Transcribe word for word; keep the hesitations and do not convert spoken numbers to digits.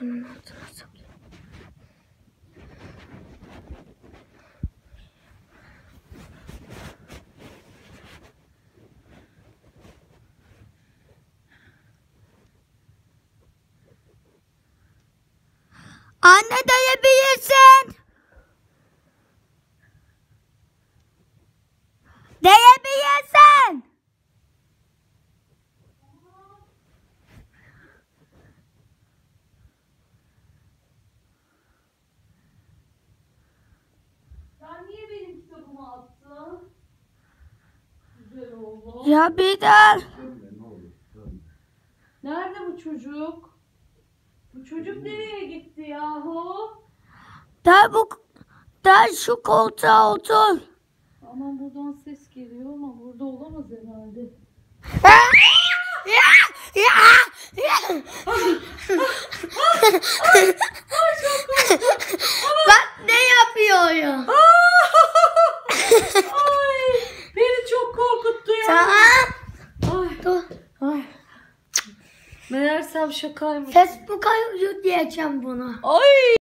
Şunun altına saklayayım. Anne diyebilirsin. Diyebilirsin. Sen niye benim kitabımı attın? Güzel oğlum. Ya bir daha. Nerede bu çocuk? Bu çocuk nereye gitti yahu? Da bu da şu koltuğa otur. Aman buradan ses geliyor ama burada olamaz herhalde. Bak ne yapıyor ya? Ay, beni çok korkuttu ya. Tamam. Ay, Dur. ay. Meğersem şakaymış. Facebook'a yükleyeceğim bunu. Ay.